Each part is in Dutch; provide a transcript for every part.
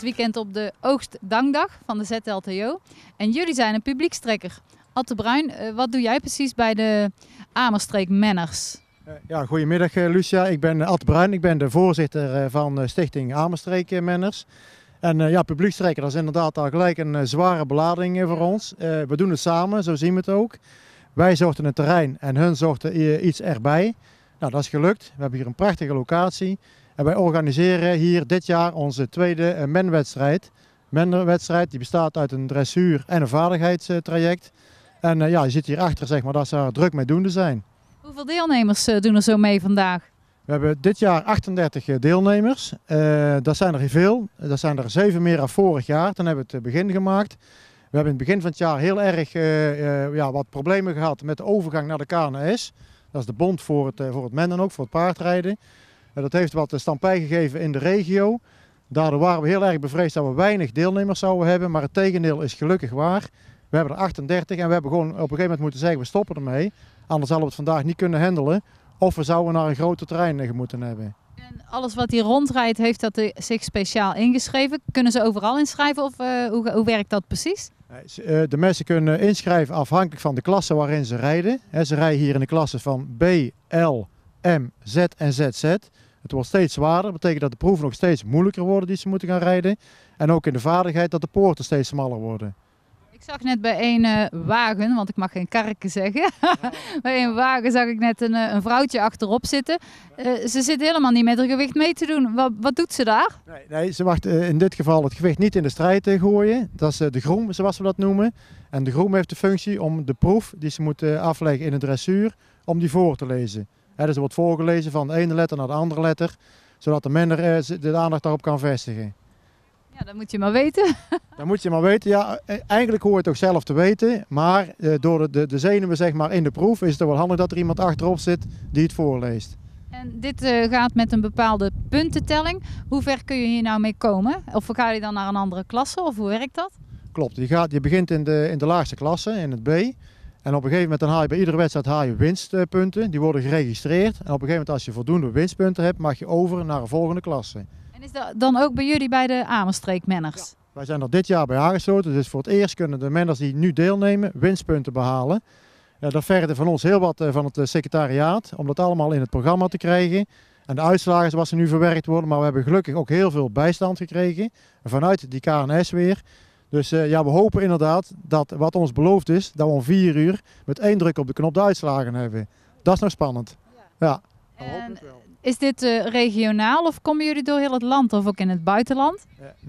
dit weekend op de oogstdankdag van de ZLTO. En jullie zijn een publiekstrekker. Ad de Bruin, wat doe jij precies bij de Amerstreek Menners? Ja, goedemiddag Lucia, ik ben Ad de Bruin. Ik ben de voorzitter van Stichting Amerstreek Menners. En ja, publiekstrekker, dat is inderdaad al gelijk een zware belading voor ons. We doen het samen, zo zien we het ook. Wij zochten een terrein en hun zochten iets erbij. Nou, dat is gelukt. We hebben hier een prachtige locatie. En wij organiseren hier dit jaar onze tweede menwedstrijd. Menwedstrijd die bestaat uit een dressuur en een vaardigheidstraject. En ja, je ziet hier achter zeg maar, dat ze er druk mee doende zijn. Hoeveel deelnemers doen er zo mee vandaag? We hebben dit jaar 38 deelnemers. Dat zijn er veel. Dat zijn er 7 meer dan vorig jaar. Toen hebben we het begin gemaakt. We hebben in het begin van het jaar heel erg ja, wat problemen gehad met de overgang naar de KNS. Dat is de bond voor het mennen ook, voor het paardrijden. Dat heeft wat stampij gegeven in de regio. Daardoor waren we heel erg bevreesd dat we weinig deelnemers zouden hebben. Maar het tegendeel is gelukkig waar. We hebben er 38 en we hebben gewoon op een gegeven moment moeten zeggen we stoppen ermee. Anders hadden we het vandaag niet kunnen handelen. Of we zouden naar een groter terrein moeten hebben. En alles wat hier rondrijdt, heeft dat zich speciaal ingeschreven? Kunnen ze overal inschrijven of hoe werkt dat precies? De mensen kunnen inschrijven afhankelijk van de klasse waarin ze rijden. Ze rijden hier in de klasse van B, L, M, Z en ZZ. Het wordt steeds zwaarder. Dat betekent dat de proeven nog steeds moeilijker worden die ze moeten gaan rijden. En ook in de vaardigheid dat de poorten steeds smaller worden. Ik zag net bij één wagen, want ik mag geen karken zeggen. Bij één wagen zag ik net een vrouwtje achterop zitten. Ze zit helemaal niet met haar gewicht mee te doen. Wat doet ze daar? Nee, ze mag in dit geval het gewicht niet in de strijd gooien. Dat is de groem, zoals we dat noemen. En de groem heeft de functie om de proef die ze moet afleggen in de dressuur, om die voor te lezen. Dus er wordt voorgelezen van de ene letter naar de andere letter, zodat de menner de aandacht daarop kan vestigen. Ja, dat moet je maar weten. Dat moet je maar weten. Ja, eigenlijk hoor je het ook zelf te weten. Maar door de zenuwen zeg maar, in de proef is het wel handig dat er iemand achterop zit die het voorleest. En dit gaat met een bepaalde puntentelling. Hoe ver kun je hier nou mee komen? Of ga je dan naar een andere klasse? Of hoe werkt dat? Klopt. Je begint in de laagste klasse, in het B. En op een gegeven moment dan haal je bij iedere wedstrijd haal je winstpunten. Die worden geregistreerd. En op een gegeven moment als je voldoende winstpunten hebt, mag je over naar een volgende klasse. En is dat dan ook bij jullie bij de Amerstreek Menners? Ja. Wij zijn er dit jaar bij aangesloten, dus voor het eerst kunnen de menners die nu deelnemen winstpunten behalen. Dat vergde van ons heel wat van het secretariaat, om dat allemaal in het programma te krijgen. En de uitslagen zoals ze nu verwerkt worden, maar we hebben gelukkig ook heel veel bijstand gekregen. Vanuit die KNS weer. Dus ja, we hopen inderdaad dat wat ons beloofd is, dat we om 4 uur met 1 druk op de knop de uitslagen hebben. Dat is nog spannend. Ja. En is dit regionaal of komen jullie door heel het land of ook in het buitenland?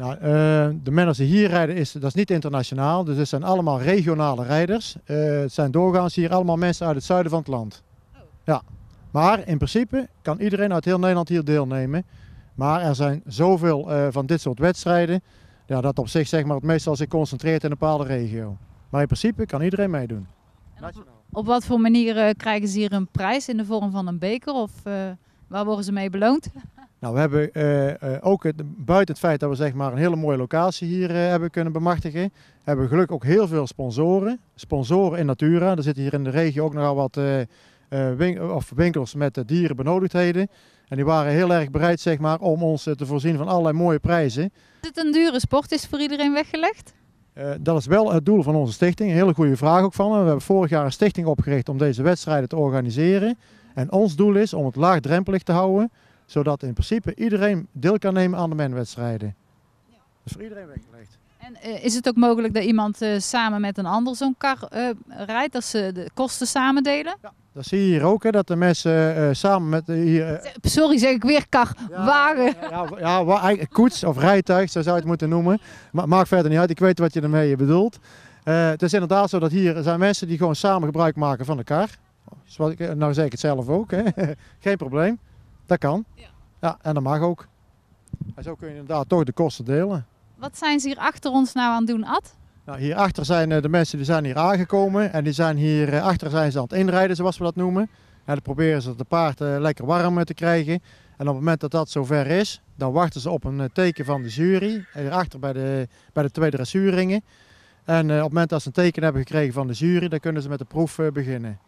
De menners die hier rijden, dat is niet internationaal. Dus het zijn allemaal regionale rijders. Het zijn doorgaans hier allemaal mensen uit het zuiden van het land. Ja. Maar in principe kan iedereen uit heel Nederland hier deelnemen. Maar er zijn zoveel van dit soort wedstrijden, ja, dat op zich zeg maar, het meestal zich concentreert in een bepaalde regio. Maar in principe kan iedereen meedoen. Op wat voor manier krijgen ze hier een prijs in de vorm van een beker of waar worden ze mee beloond? Nou, we hebben ook buiten het feit dat we zeg maar, een hele mooie locatie hier hebben kunnen bemachtigen, hebben we gelukkig ook heel veel sponsoren. Sponsoren in Natura. Er zitten hier in de regio ook nogal wat winkels met dierenbenodigdheden. En die waren heel erg bereid zeg maar, om ons te voorzien van allerlei mooie prijzen. Is het een dure sport? Is het voor iedereen weggelegd? Dat is wel het doel van onze stichting. Een hele goede vraag ook van me. We hebben vorig jaar een stichting opgericht om deze wedstrijden te organiseren. En ons doel is om het laagdrempelig te houden, zodat in principe iedereen deel kan nemen aan de menwedstrijden. Dat is voor iedereen weggelegd. En is het ook mogelijk dat iemand samen met een ander zo'n kar rijdt, dat ze de kosten samen delen? Ja, dat zie je hier ook, hè, dat de mensen samen met Sorry, zeg ik weer kar, wagen. Koets of rijtuig, zo zou je het moeten noemen. Maar maakt verder niet uit, ik weet wat je ermee bedoelt. Het is inderdaad zo dat hier zijn mensen die gewoon samen gebruik maken van de kar. Nou zeg ik het zelf ook, hè. Geen probleem, dat kan. Ja, en dat mag ook. En zo kun je inderdaad toch de kosten delen. Wat zijn ze hier achter ons nou aan het doen, Ad? Nou, hierachter zijn de mensen die zijn hier aangekomen en die zijn hierachter zijn ze aan het inrijden, zoals we dat noemen. En dan proberen ze het paard lekker warm te krijgen. En op het moment dat dat zover is, dan wachten ze op een teken van de jury. Hierachter bij de twee dressuurringen. En op het moment dat ze een teken hebben gekregen van de jury, dan kunnen ze met de proef beginnen. En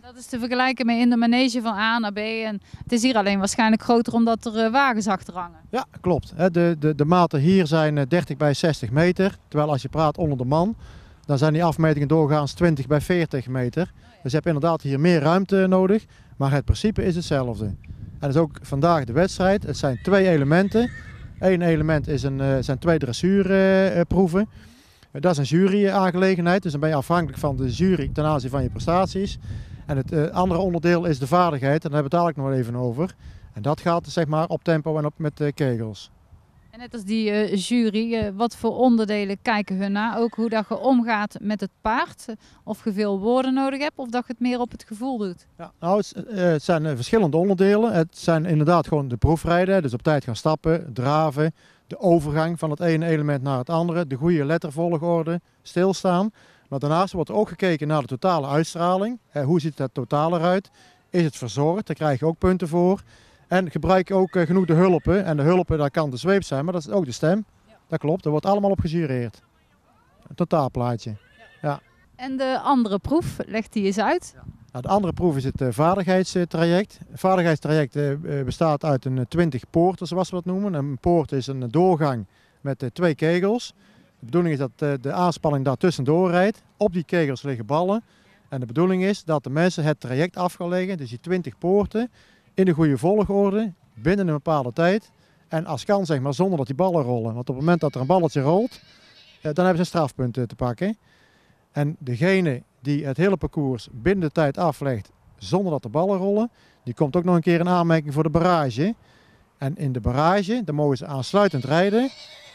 Dat is te vergelijken met in de manege van A naar B. En het is hier alleen waarschijnlijk groter omdat er wagens achter hangen. Ja, klopt. De maten hier zijn 30 bij 60 meter. Terwijl als je praat onder de man, dan zijn die afmetingen doorgaans 20 bij 40 meter. Dus je hebt inderdaad hier meer ruimte nodig. Maar het principe is hetzelfde. En dat is ook vandaag de wedstrijd. Het zijn 2 elementen. Eén element zijn 2 dressuurproeven. Dat is een jury-aangelegenheid. Dus dan ben je afhankelijk van de jury ten aanzien van je prestaties. En het andere onderdeel is de vaardigheid. En daar hebben we het dadelijk nog even over. En dat gaat zeg maar op tempo en met kegels. En net als die jury, wat voor onderdelen kijken hun naar? Ook hoe dat je omgaat met het paard? Of je veel woorden nodig hebt of dat je het meer op het gevoel doet? Ja, nou, het zijn verschillende onderdelen. Het zijn inderdaad gewoon de proefrijden. Dus op tijd gaan stappen, draven. De overgang van het ene element naar het andere. De goede lettervolgorde, stilstaan. Maar daarnaast wordt ook gekeken naar de totale uitstraling. Hoe ziet dat totaal eruit? Is het verzorgd? Daar krijg je ook punten voor. En gebruik ook genoeg de hulpen. En de hulpen, dat kan de zweep zijn, maar dat is ook de stem. Ja. Dat klopt, daar wordt allemaal op gejureerd. Een totaalplaatje. Ja. En de andere proef, legt die eens uit? Ja. Nou, de andere proef is het vaardigheidstraject. Het vaardigheidstraject bestaat uit 20 poorten, zoals we dat noemen. Een poort is een doorgang met 2 kegels. De bedoeling is dat de aanspanning daar tussendoor rijdt. Op die kegels liggen ballen. En de bedoeling is dat de mensen het traject af gaan leggen, dus die 20 poorten, in de goede volgorde, binnen een bepaalde tijd. En als kan, zeg maar, zonder dat die ballen rollen. Want op het moment dat er een balletje rolt, dan hebben ze een strafpunt te pakken. En degene die het hele parcours binnen de tijd aflegt, zonder dat de ballen rollen, die komt ook nog een keer in aanmerking voor de barrage. En in de barrage, dan mogen ze aansluitend rijden.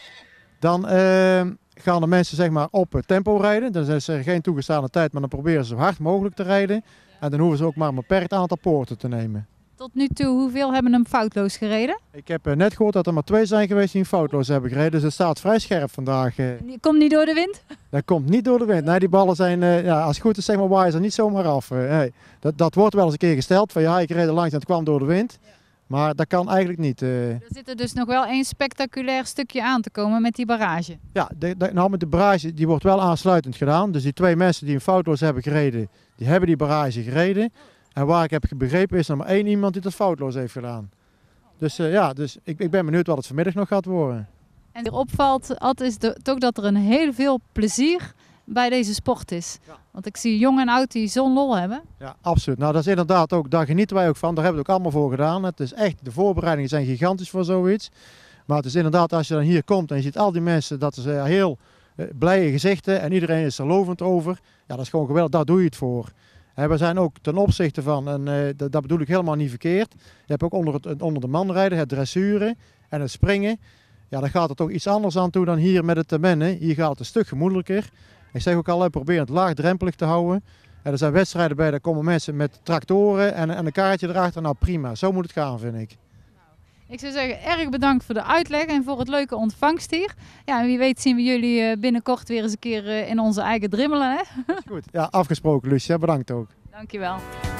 Dan gaan de mensen zeg maar op tempo rijden. Dan is er geen toegestane tijd, maar dan proberen ze zo hard mogelijk te rijden. En dan hoeven ze ook maar een beperkt aantal poorten te nemen. Tot nu toe, hoeveel hebben hem foutloos gereden? Ik heb net gehoord dat er maar 2 zijn geweest die hem foutloos hebben gereden. Dus het staat vrij scherp vandaag. Komt niet door de wind? Dat komt niet door de wind. Nee, die ballen zijn, als het goed is, zeg maar, waaien ze niet zomaar af. Nee. Dat wordt wel eens een keer gesteld. Van ja, ik reed er langs en het kwam door de wind. Maar dat kan eigenlijk niet. Er zit er dus nog wel één spectaculair stukje aan te komen met die barrage. Ja, met de barrage die wordt wel aansluitend gedaan. Dus die 2 mensen die hem foutloos hebben gereden, die hebben die barrage gereden. En waar ik heb begrepen is er maar 1 iemand die dat foutloos heeft gedaan. Dus dus ik ben benieuwd wat het vanmiddag nog gaat worden. En er opvalt, Ad, is toch dat er een heel veel plezier bij deze sport is. Ja. Want ik zie jong en oud die zo'n lol hebben. Ja, absoluut. Nou, dat is inderdaad ook, daar genieten wij ook van. Daar hebben we het ook allemaal voor gedaan. Het is echt, de voorbereidingen zijn gigantisch voor zoiets. Maar het is inderdaad, als je dan hier komt en je ziet al die mensen, dat ze heel blije gezichten en iedereen is er lovend over. Ja, dat is gewoon geweldig, daar doe je het voor. We zijn ook ten opzichte van, en dat bedoel ik helemaal niet verkeerd, je hebt ook onder de man rijden, het dressuren en het springen. Ja, dan gaat het toch iets anders aan toe dan hier met het mennen. Hier gaat het een stuk gemoedelijker. Ik zeg ook al, probeer het laagdrempelig te houden. Er zijn wedstrijden bij, daar komen mensen met tractoren en een kaartje erachter. Nou prima, zo moet het gaan, vind ik. Ik zou zeggen, erg bedankt voor de uitleg en voor het leuke ontvangst hier. Ja, en wie weet zien we jullie binnenkort weer eens een keer in onze eigen drimmelen. Hè? Dat is goed. Ja, afgesproken, Lucia. Bedankt ook. Dankjewel.